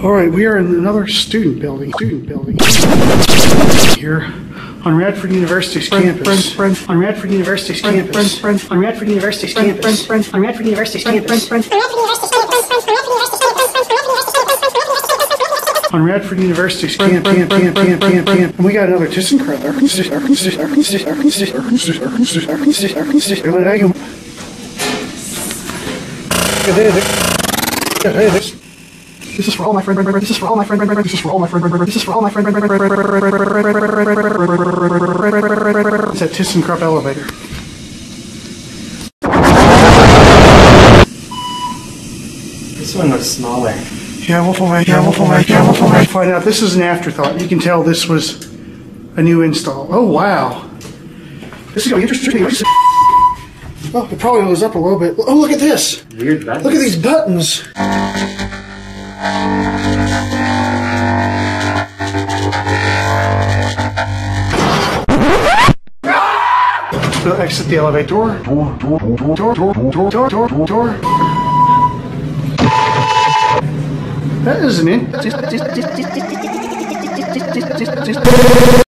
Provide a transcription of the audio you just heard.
All right, we are in another student building here on Radford University's campus. On Radford University's campus. On Radford University's campus. On Radford University's campus. On Radford University's camp. And we got another ThyssenKrupp. This is for all my friends. This is for all my friends. This is for all my friends. This is for all my friends. It's that ThyssenKrupp elevator. This one looks smaller. We'll find out. This is an afterthought. You can tell this was a new install. Oh, wow. This is going to be interesting. Oh, it probably goes up a little bit. Oh, look at this. Weird buttons. Look at these buttons. We'll exit the elevator. Door. That isn't it.